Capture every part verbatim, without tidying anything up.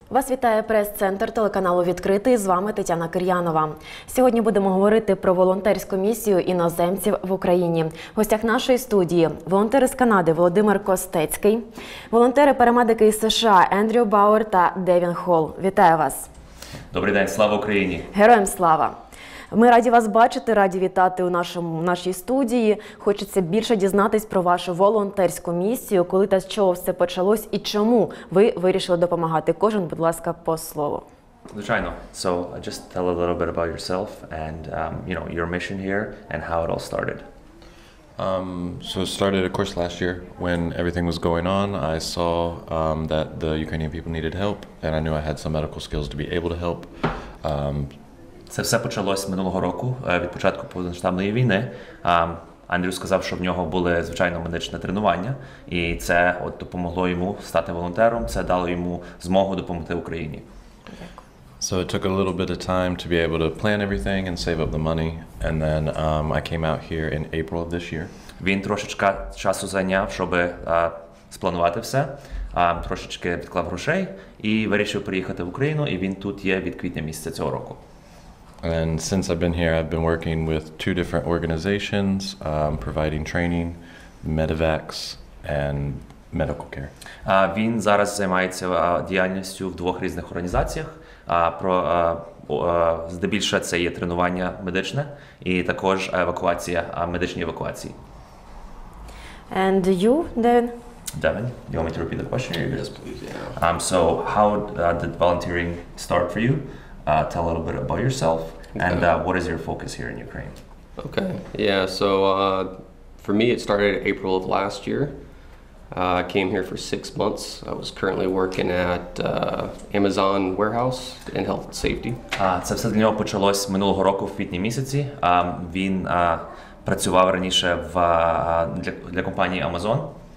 Вас вітає прес-центр телеканалу «Відкритий». З вами Тетяна Кир'янова. Сьогодні будемо говорити про волонтерську місію іноземців в Україні. В гостях нашої студії – волонтери з Канади Володимир Костецький, волонтери-парамедики із США Ендрю Бауер та Девін Холл. Вітаю вас! Добрий день, слава Україні! Героям слава! Ми раді вас бачити, раді вітати у нашому, нашій студії. Хочеться більше дізнатись про вашу волонтерську місію, коли та з чого все почалось і чому ви вирішили допомагати. Кожен, будь ласка, по слову. Звичайно. So, just tell a little bit about yourself and, um, you know, your mission here and how it all started. Um, so it started, of course, last year when everything was going on. I saw um, that the Ukrainian people needed help, and I knew I had some medical skills to be able to help. Um, Це все почалось минулого року, від початку повномасштабної війни. Андрю сказав, що в нього були, звичайно, медичне тренування, і це от допомогло йому стати волонтером, це дало йому змогу допомогти Україні. So it took a little bit of time to be able to plan everything and save up the money, and then um, I came out here in April of this year. Він трошечки часу зайняв, щоб а, спланувати все, а, трошечки відклав грошей і вирішив приїхати в Україну, і він тут є від квітня місяця цього року. And since I've been here, I've been working with two different organizations, um, providing training, medevacs, and medical care. А, він зараз займається а, діяльністю в двох різних організаціях. А, про, а, а, здебільше це є тренування медичне і також евакуація, а, медичні евакуації. And you, Devin? Devin, you want me to repeat the question? Yes, please. Yeah. Um, so how uh, did volunteering start for you? Uh, tell a little bit about yourself, okay. and uh, what is your focus here in Ukraine? Okay, yeah, so uh, for me it started April of last year. Uh, I came here for six months. I was currently working at uh, Amazon warehouse in health and safety. Uh, це все для нього почалось минулого року в квітні місяці. Uh, він uh, працював раніше в, uh, для, для компанії Amazon.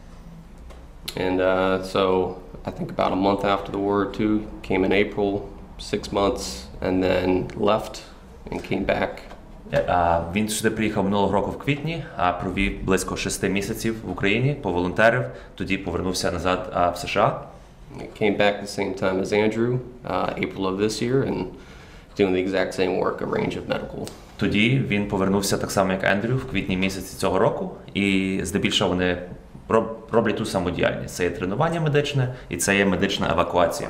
And uh, so I think about a month after the war or two, came in April. Six months, and then left and came back. Uh, він сюди приїхав минулого року в квітні, uh, провів близько шести місяців в Україні, поволонтерив, тоді повернувся назад uh, в США. I came back the same time as Andrew, uh, April of this year, and doing the exact same work, a range of medical. Тоді він повернувся так само, як Ендрю, в квітні місяці цього року, і здебільшого вони роблять ту саму діяльність. Це є тренування медичне, і це є медична евакуація.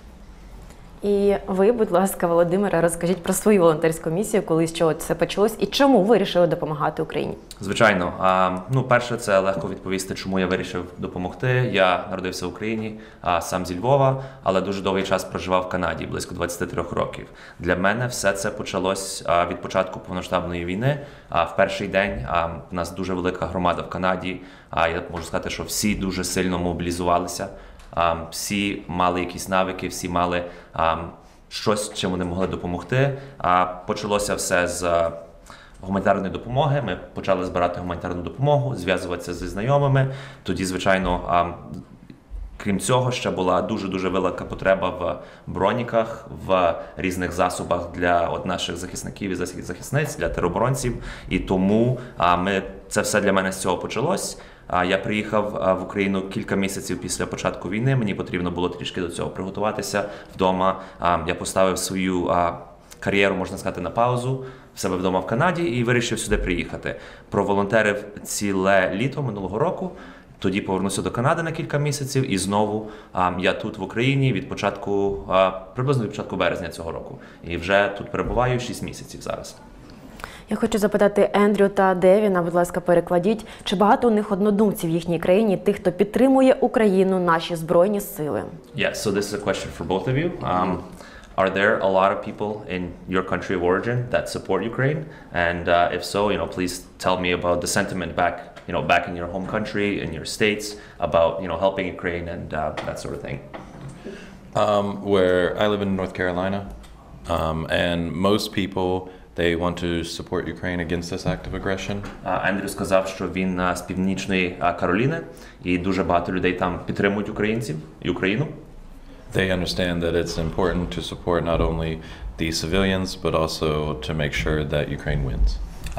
І ви, будь ласка, Володимире, розкажіть про свою волонтерську місію, коли з чого це почалось і чому ви вирішили допомагати Україні? Звичайно. А, ну, перше, це легко відповісти, чому я вирішив допомогти. Я народився в Україні, а, сам зі Львова, але дуже довгий час проживав в Канаді, близько двадцяти трьох років. Для мене все це почалось а, від початку повномасштабної війни. А, в перший день а, в нас дуже велика громада в Канаді. А, я можу сказати, що всі дуже сильно мобілізувалися. Um, всі мали якісь навики, всі мали um, щось, чим вони могли допомогти. Uh, почалося все з uh, гуманітарної допомоги. Ми почали збирати гуманітарну допомогу, зв'язуватися зі знайомими. Тоді, звичайно, um, крім цього, ще була дуже-дуже велика потреба в броніках, в різних засобах для от, наших захисників і захисниць, для тероборонців. І тому uh, ми, це все для мене з цього почалось. Я приїхав в Україну кілька місяців після початку війни, мені потрібно було трішки до цього приготуватися вдома. Я поставив свою кар'єру, можна сказати, на паузу в себе вдома в Канаді і вирішив сюди приїхати. Проволонтерив ціле літо минулого року, тоді повернувся до Канади на кілька місяців і знову я тут в Україні від початку, приблизно від початку березня цього року. І вже тут перебуваю шість місяців зараз. Я хочу запитати Ендрю та Девіна, будь ласка, перекладіть, чи багато у них однодумців в їхній країні, тих, хто підтримує Україну, наші Збройні Сили? Yeah, so this is a question for both of you. Um, are there a lot of people in your country of origin that support Ukraine? And uh, if so, you know, please tell me about the sentiment back, you know, back in your home country, in your states, about, you know, helping Ukraine and uh, that sort of thing. Um, where I live in North Carolina, um, and most people they want to support Ukraine against this act of aggression. Ендрю сказав, що він з Північної Кароліни, і дуже багато людей там підтримують українців і Україну. They understand that it's important to support not only the civilians, but also to make sure that Ukraine wins.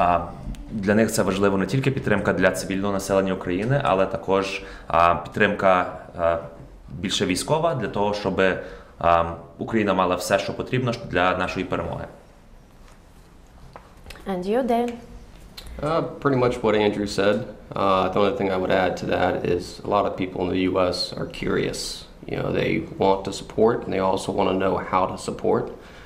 Для них це важливо не тільки підтримка для цивільного населення України, але також підтримка більше військова для того, щоб а, Україна мала все, що потрібно для нашої перемоги. And you, Dave? Uh, pretty much what Andrew said. Uh, the only thing I would add to that is a lot of people in the U S are curious. You know, they want to support and they also want to know how to support.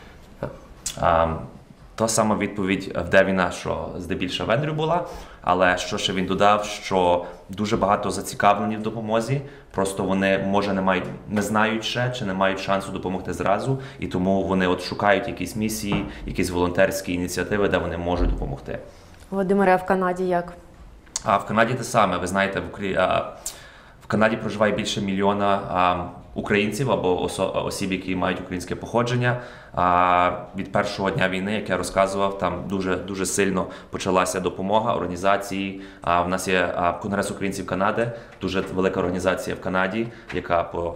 А, Та сама відповідь в Девіна, що здебільшого в Ендрю була, але що ще він додав, що дуже багато зацікавлені в допомозі, просто вони, може, не мають, не знають ще, чи не мають шансу допомогти зразу, і тому вони от шукають якісь місії, якісь волонтерські ініціативи, де вони можуть допомогти. Володимире, а в Канаді як? А в Канаді те саме, ви знаєте, в, Украї... а, в Канаді проживає більше мільйона а, українців або осо... осіб, які мають українське походження. А, від першого дня війни, як я розказував, там дуже, дуже сильно почалася допомога організації. А, в нас є а, Конгрес українців Канади, дуже велика організація в Канаді, яка по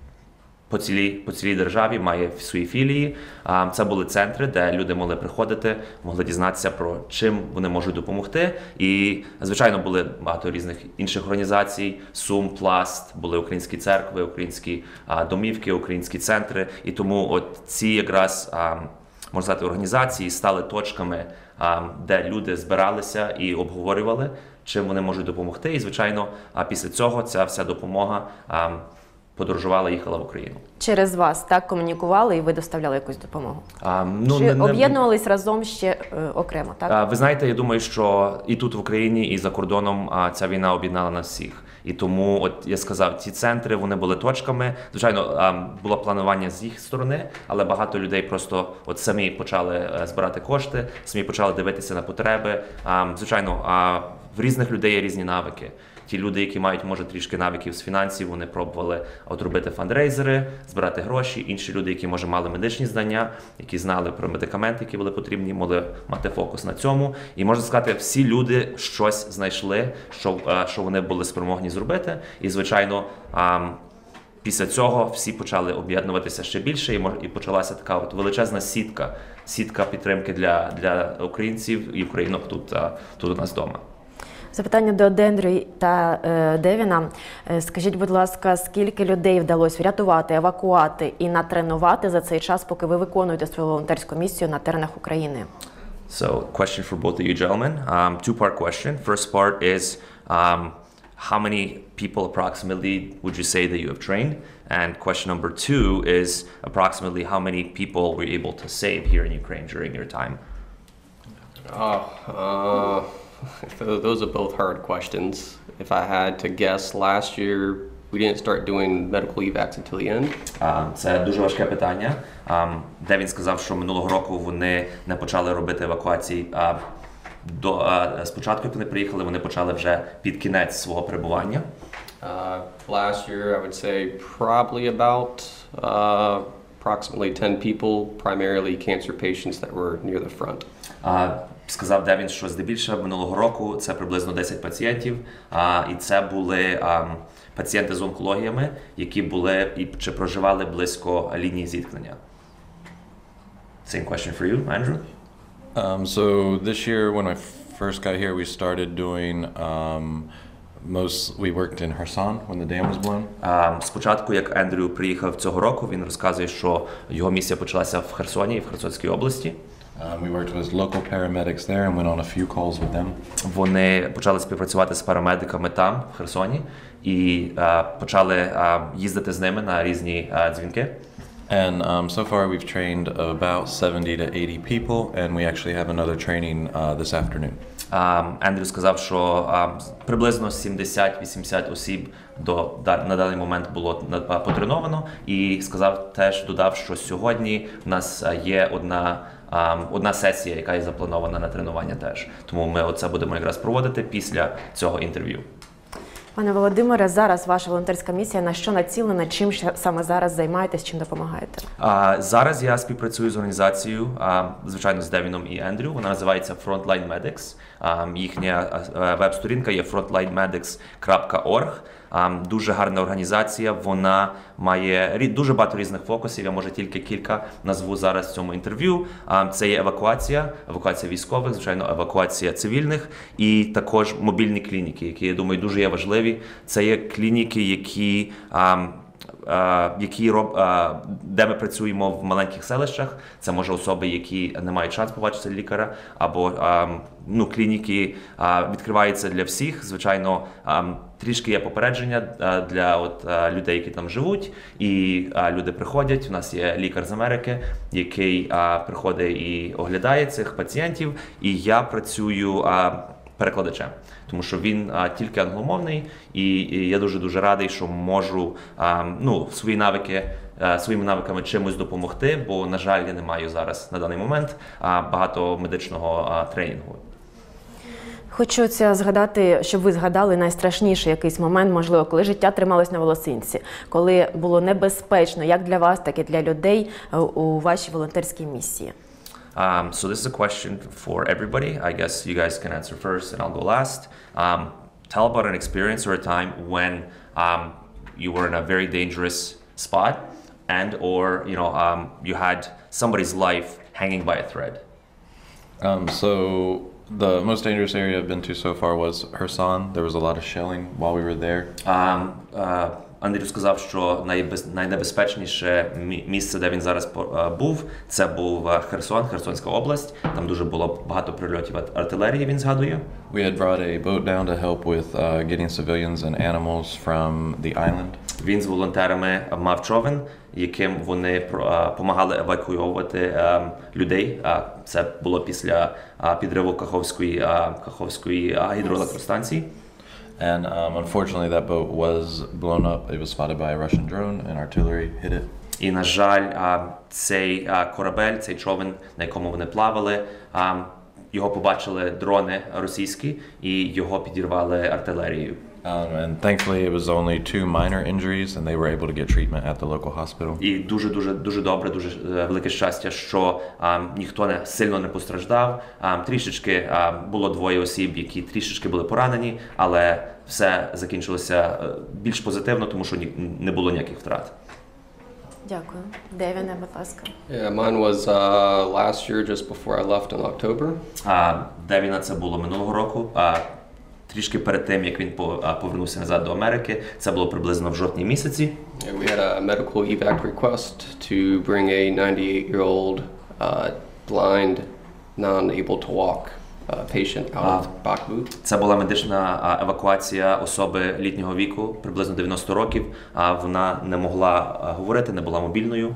По цілій, по цілій державі має свої філії. Це були центри, де люди могли приходити, могли дізнатися про чим вони можуть допомогти. І, звичайно, були багато різних інших організацій, Сум, Пласт, були українські церкви, українські домівки, українські центри. І тому от ці якраз, можна сказати, організації стали точками, де люди збиралися і обговорювали, чим вони можуть допомогти. І, звичайно, після цього ця вся допомога подорожувала, їхала в Україну. Через вас так комунікували і ви доставляли якусь допомогу? А, ну, Чи не, не... об'єднувались разом ще е, окремо, так? А, ви знаєте, я думаю, що і тут в Україні, і за кордоном а, ця війна об'єднала нас всіх. І тому, от я сказав, ці центри, вони були точками. Звичайно, а, було планування з їх сторони, але багато людей просто от самі почали а, збирати кошти, самі почали дивитися на потреби. А, звичайно, а, в різних людей є різні навики. Ті люди, які мають, може, трішки навиків з фінансів, вони пробували от робити фандрейзери, збирати гроші. Інші люди, які, може, мали медичні знання, які знали про медикаменти, які були потрібні, могли мати фокус на цьому. І, можна сказати, всі люди щось знайшли, що, що вони були спроможні зробити. І, звичайно, після цього всі почали об'єднуватися ще більше, і почалася така от величезна сітка, сітка підтримки для, для українців і українок тут, тут у нас вдома. Запитання до Дендрю та е, Девіна. Е, скажіть, будь ласка, скільки людей вдалося врятувати, евакуати і натренувати за цей час, поки ви виконуєте свою волонтерську місію на теренах України? So, question for both of you gentlemen. Um, two-part question. First part is, um, how many people approximately would you say that you have trained? And question number two is, approximately how many people were you able to save here in Ukraine during your time? Oh, uh... Those are both hard questions. If I had to guess, last year we didn't start doing medical evacs until the end. Це дуже важке питання. Де він сказав, що минулого року вони не почали робити евакуації. До спочатку, як вони приїхали, вони почали вже під кінець свого перебування. Uh, last year, I would say probably about uh, approximately ten people, primarily cancer patients that were near the front. Uh, Сказав Девін, що здебільшого минулого року це приблизно десять пацієнтів, а, і це були а, пацієнти з онкологіями, які були і чи проживали близько лінії зіткнення. Same question for you, Andrew. Um, so this year, when I first got here, we started doing um, most. We worked in Kherson when the dam was blown. А, спочатку, як Ендрю приїхав цього року, він розказує, що його місія почалася в Херсоні, в Херсонській області. Um, we worked with local paramedics there and went on a few calls with them. Вони почали співпрацювати з парамедиками там, в Херсоні, і а, почали а, їздити з ними на різні а, дзвінки. And um, so far we've trained about seventy to eighty people, and we actually have another training uh, this afternoon. Ендрю сказав, що а, приблизно сімдесят-вісімдесят осіб до, да, на даний момент було а, потреновано, і сказав теж, додав, що сьогодні в нас є одна Um, одна сесія, яка є запланована на тренування теж. Тому ми оце будемо якраз проводити після цього інтерв'ю. Пане Володимире, зараз ваша волонтерська місія на що націлена? Чим саме зараз займаєтесь, чим допомагаєте? Uh, зараз я співпрацюю з організацією, uh, звичайно, з Девіном і Ендрю. Вона називається Frontline Medics. Uh, їхня uh, веб-сторінка є frontline medics крапка орг. Um, дуже гарна організація, вона має дуже багато різних фокусів, я може тільки кілька назву зараз в цьому інтерв'ю. Um, це є евакуація, евакуація військових, звичайно, евакуація цивільних і також мобільні клініки, які, я думаю, дуже є важливі. Це є клініки, які um, е, які роб, е, де ми працюємо в маленьких селищах. Це може особи, які не мають шанс побачити лікаря, або е, ну, клініки е, відкриваються для всіх. Звичайно, е, трішки є попередження е, для от, е, людей, які там живуть, і е, люди приходять. У нас є лікар з Америки, який е, приходить і оглядає цих пацієнтів, і я працюю е, перекладачем, тому що він а, тільки англомовний, і, і я дуже-дуже радий, що можу а, ну, свої навики, а, своїми навиками чимось допомогти, бо, на жаль, я не маю зараз на даний момент а, багато медичного а, тренінгу. Хочеться згадати, щоб ви згадали найстрашніший якийсь момент, можливо, коли життя трималось на волосинці, коли було небезпечно як для вас, так і для людей у вашій волонтерській місії. Um, so this is a question for everybody. I guess you guys can answer first and I'll go last. Um, tell about an experience or a time when um, you were in a very dangerous spot and or you know um, you had somebody's life hanging by a thread. Um, so the most dangerous area I've been to so far was Kherson. There was a lot of shelling while we were there. Um, uh, Андрій сказав, що найбез, найнебезпечніше місце, де він зараз був, це був Херсон, Херсонська область. Там дуже було багато прильотів артилерії, він згадує. We had brought a boat down to help with uh, getting civilians and animals from the island. Він з волонтерами мав човен, яким вони допомагали евакуювати людей. Це було після підриву Каховської, Каховської гідроелектростанції. And um, unfortunately, that boat was blown up. It was spotted by a Russian drone, and artillery hit it. І, на жаль, цей корабель, цей човен, на якому вони плавали, його побачили дрони російські, і його підірвали артилерією. Um, and thankfully, it was only two minor injuries, and they were able to get treatment at the local hospital. І дуже дуже дуже добре, дуже велике щастя, що а, ніхто не сильно не постраждав. А, трішечки а, було двоє осіб, які трішечки були поранені, але все закінчилося більш позитивно, тому що ні, не було ніяких втрат. Дякую. Девіне, будь ласка. Yeah, mine was uh, last year, just before I left in October. А, Девіна це було минулого року. А, Трішки перед тим, як він повернувся назад до Америки, це було приблизно в жовтні місяці. Yeah, we had a medical evac request to bring a ninety-eight-year-old uh, blind, non-able to walk uh, patient out of Bakhmut. Це була медична евакуація особи літнього віку, приблизно дев'яносто років, а вона не могла говорити, не була мобільною.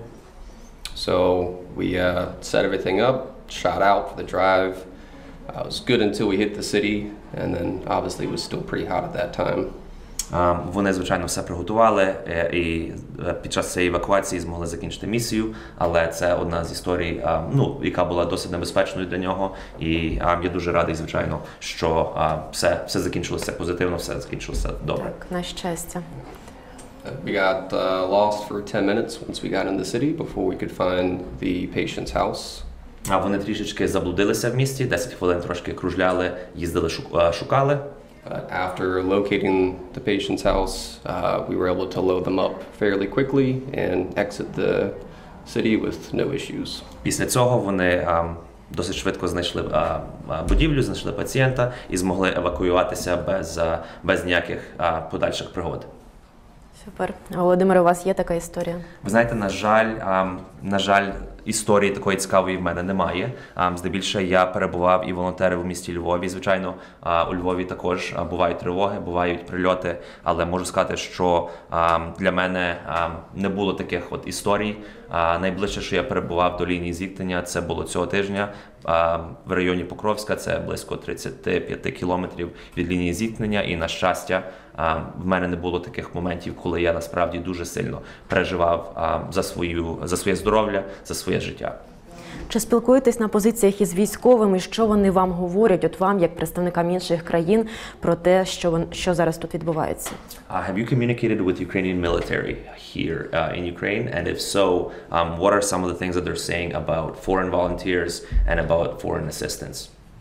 So we uh, set everything up, shot out for the drive. Uh, it was good until we hit the city, and then obviously it was still pretty hot at that time. Uh, вони, звичайно, все приготували і під час цієї евакуації змогли закінчити місію, але це одна з історій, uh, ну, яка була досить небезпечною для нього, і uh, я дуже радий, звичайно, що uh, все, все закінчилося позитивно, все закінчилося добре. Так, на щастя. We got uh, lost for ten minutes once we got in the city before we could find the patient's house. А вони трішечки заблудилися в місті, десять хвилин трошки кружляли, їздили, шукали. But after locating the patient's house, uh, we were able to load them up fairly quickly and exit the city with no issues. Після цього вони а, досить швидко знайшли а, будівлю, знайшли пацієнта і змогли евакуюватися без, а, без ніяких а, подальших пригод. Супер. Володимир, у вас є така історія? Ви знаєте, на жаль, а, на жаль, історії такої цікавої в мене немає. А, здебільшого я перебував і волонтерив у місті Львові. Звичайно, а, у Львові також а, бувають тривоги, бувають прильоти, але можу сказати, що а, для мене а, не було таких от історій. А, найближче, що я перебував до лінії зіткнення, це було цього тижня а, в районі Покровська, це близько тридцять п'ять кілометрів від лінії зіткнення, і, на щастя, а, в мене не було таких моментів, коли я насправді дуже сильно переживав а, за свою, за своє здоров'я, за своє життя. Чи спілкуєтесь на позиціях із військовими, що вони вам говорять, от вам, як представникам інших країн, про те, що, вон, що зараз тут відбувається? Uh, have you communicated with Ukrainian military here uh, in Ukraine? And if so, um, what are some of the things that they're saying about foreign volunteers and about foreign assistance?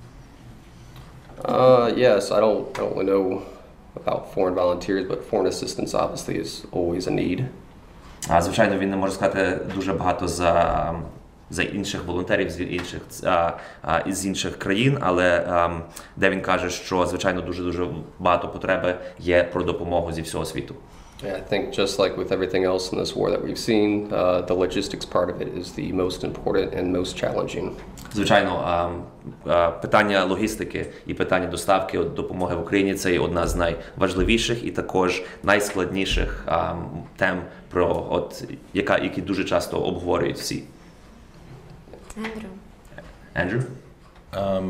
Uh, yes, I don't, I don't really know about foreign volunteers, but foreign assistance obviously is always a need. Uh, звичайно, він не може сказати дуже багато за за інших волонтерів з інших а, а, з інших країн, але а, де він каже, що звичайно дуже дуже багато потреби є про допомогу зі всього світу. Yeah, I think just like with everything else in this war that we've seen, uh, the logistics part of it is the most important and most challenging. Звичайно, а, а, питання логістики і питання доставки от, допомоги в Україні – це є одна з найважливіших і також найскладніших а, тем, про, от, яка, які дуже часто обговорюють всі. Ендрю. Andrew? Um,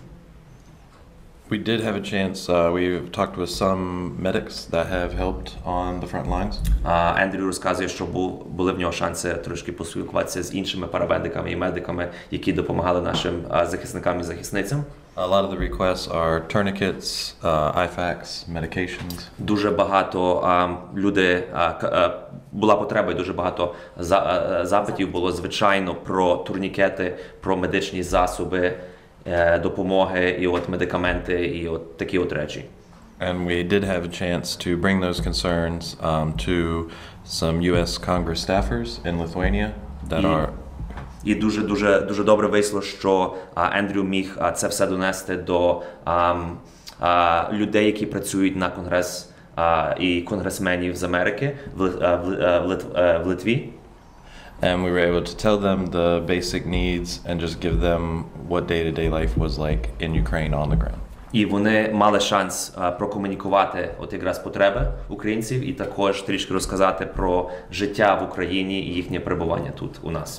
we did have a chance, uh, we've talked with some medics that have helped on the front lines. А, Ендрю розказує, що був, були в нього шанси трошки поспілкуватися з іншими парамедиками і медиками, які допомагали нашим а, захисникам і захисницям. A lot of the requests are tourniquets, uh, I FACs, medications. Дуже багато а, люди, а, к- а, була потреба і дуже багато за, а, запитів було, звичайно, про турнікети, про медичні засоби, е, допомоги і от медикаменти, і от такі от речі. And we did have a chance to bring those concerns um, to some U S Congress staffers in Lithuania that Yeah. are І дуже дуже дуже добре вийшло, що а, Ендрю міг а, це все донести до а, а, людей, які працюють на конгрес а, і конгресменів з Америки в, Лит- а, в, Ли- а, в, Лит- а, в Литві. and we were able to tell them the basic needs and just give them what day-to-day life was like in Ukraine on the ground. І вони мали шанс а, прокомунікувати от якраз потреби українців і також трішки розказати про життя в Україні і їхнє перебування тут у нас.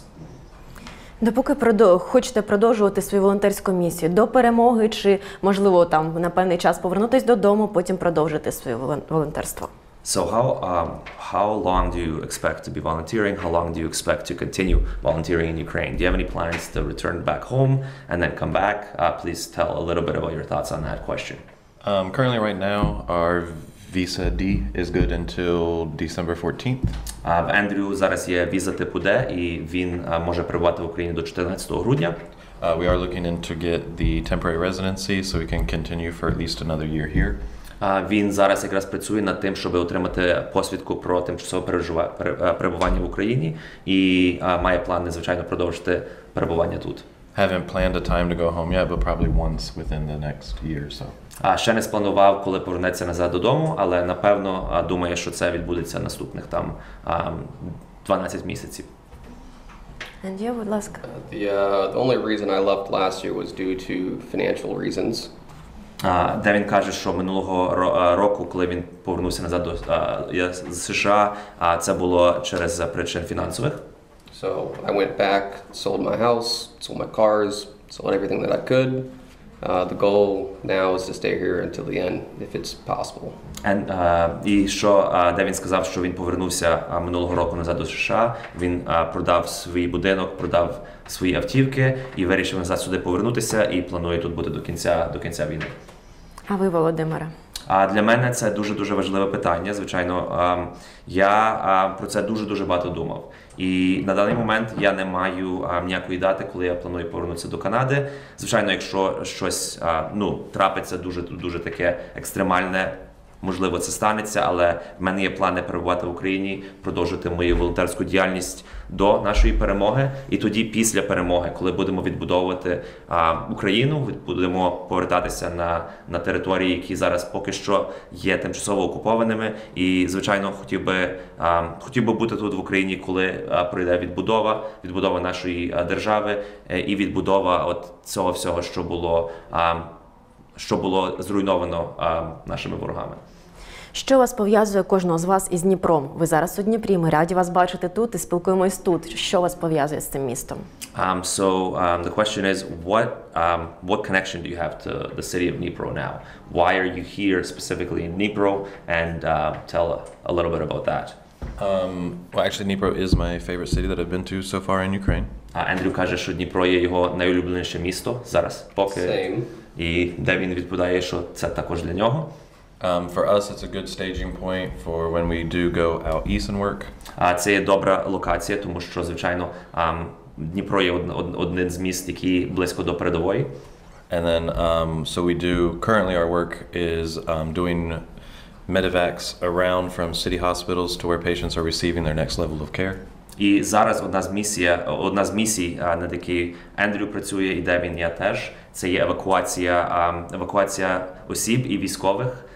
Допоки продо- хочете продовжувати свою волонтерську місію до перемоги, чи можливо там на певний час повернутись додому, потім продовжити своє волон- волонтерство? So how um, how long do you expect to be volunteering? How long do you expect to continue volunteering in Ukraine? Do you have any plans to return back home and then come back? Uh, please tell a little bit about your thoughts on that question. Um, currently, right now, our visa D is good until December fourteenth. А в Ендрю зараз є віза типу Д, і він а, може перебувати в Україні до чотирнадцятого грудня. Uh, we are looking into get the temporary residency so we can continue for at least another year here. А, Він зараз якраз працює над тим, щоб отримати посвідку про тимчасове пережива- пере- е, перебування в Україні, і а, має плани, звичайно, продовжити перебування тут. Haven't planned a time to go home yet, but probably once within the next year or so. А ще не спланував, коли повернеться назад додому, але напевно а, думає, що це відбудеться наступних там а, дванадцять місяців. Ендю, будь ласка. The, uh, the only reason I left last year was due to financial reasons. А, де він каже, що минулого ро- а, року, коли він повернувся назад до а, я- з США, а, це було через а, причин фінансових. So I went back, sold my house, sold my cars, sold everything that I could. Uh, the goal now is to stay here until the end, if it's possible. And, а, і що, а, де він сказав, що він повернувся а, минулого року назад до США, він а, продав свій будинок, продав свої автівки і вирішив назад сюди повернутися і планує тут бути до кінця, до кінця війни. А ви, Володимире? А для мене це дуже-дуже важливе питання. Звичайно, ем, я е, про це дуже-дуже багато думав. І на даний момент я не маю е, ніякої дати, коли я планую повернутися до Канади. Звичайно, якщо щось е, ну, трапиться дуже-дуже таке екстремальне, можливо, це станеться, але в мене є плани перебувати в Україні, продовжити мою волонтерську діяльність до нашої перемоги. І тоді, після перемоги, коли будемо відбудовувати а, Україну, будемо повертатися на, на території, які зараз поки що є тимчасово окупованими. І, звичайно, хотів би, а, хотів би бути тут в Україні, коли а, пройде відбудова, відбудова нашої а, держави е, і відбудова от цього всього, що було, а, що було зруйновано а, нашими ворогами. Що вас пов'язує кожного з вас із Дніпром? Ви зараз у Дніпрі, ми раді вас бачити тут і спілкуємось тут. Що вас пов'язує з цим містом? Um, so um, the question is, what um, what connection do you have to the city of Dnipro now? Why are you here specifically in Dnipro? And uh, tell a, a little bit about that. Um, well, actually, Dnipro is my favorite city that I've been to so far in Ukraine. А Ендрю каже, що Дніпро є його найулюбленіше місто зараз, поки. Same. І де він відповідає, що це також для нього. Um, for us, it's a good staging point for when we do go out east and work. А це є добра локація, тому що, звичайно, um, Дніпро є од, од, одним з міст, які близько до передової. And then, um, so we do, currently our work is um, doing medevacs around from city hospitals to where patients are receiving their next level of care. І зараз одна з місій, одна з місій, а, над якою Ендрю працює і де він є теж, це є евакуація, а, евакуація осіб і військових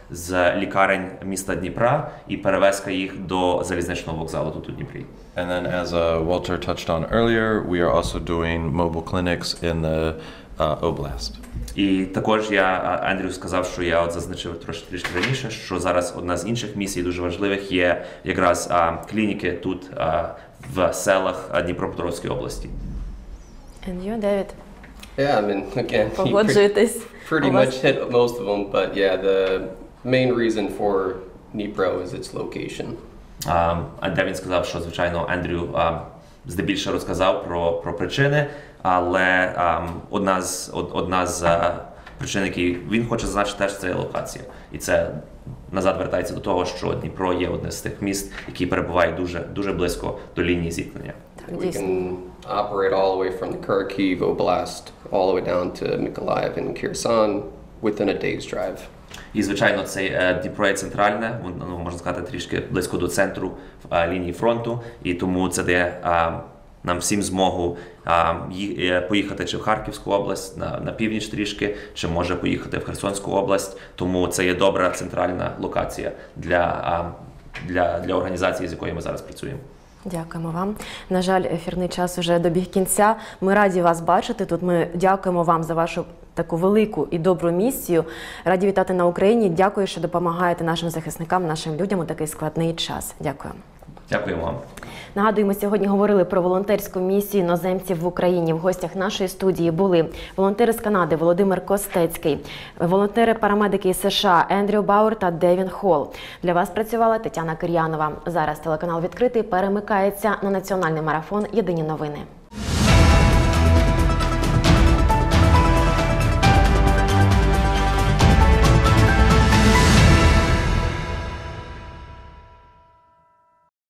з лікарень міста Дніпра і перевезка їх до залізничного вокзалу тут у Дніпрі. And then, as uh, Walter touched on earlier, we are also doing mobile clinics in the uh, Oblast. І також я а, Ендрю сказав, що я от зазначив трошки трішки раніше, що зараз одна з інших місій дуже важливих є якраз а, клініки тут а, в селах а, Дніпропетровської області. And you, David? Yeah, I mean, again, you pre- Погоджуєтесь? pretty У вас- much hit most of them, but yeah, the main reason for Dnipro is its location. А, а де він сказав, що, звичайно, Ендрю а, здебільшого розказав про, про причини, але а, одна з, од, одна з а, причин, які він хоче зазначити, теж це є локація. І це назад вертається до того, що Дніпро є одне з тих міст, які перебувають дуже, дуже близько до лінії зіткнення. Так, We дійсно. can operate all the way from the Kharkiv Oblast all the way down to Mykolaiv and Kherson within a day's drive. І, звичайно, цей е, Дніпро є центральне, воно, ну, можна сказати, трішки близько до центру е, лінії фронту, і тому це дає е, нам всім змогу е, ї- е, поїхати чи в Харківську область, на, на північ трішки, чи може поїхати в Херсонську область, тому це є добра центральна локація для, е, для, для організації, з якою ми зараз працюємо. Дякуємо вам. На жаль, ефірний час уже добіг кінця. Ми раді вас бачити тут. Ми дякуємо вам за вашу таку велику і добру місію. Раді вітати на Україні. Дякую, що допомагаєте нашим захисникам, нашим людям у такий складний час. Дякую. Дякуємо вам. Нагадуємо, сьогодні говорили про волонтерську місію іноземців в Україні. В гостях нашої студії були волонтери з Канади Володимир Костецький, волонтери-парамедики із США Ендрю Бауер та Девін Холл. Для вас працювала Тетяна Кир'янова. Зараз телеканал «Відкритий» перемикається на національний марафон «Єдині новини».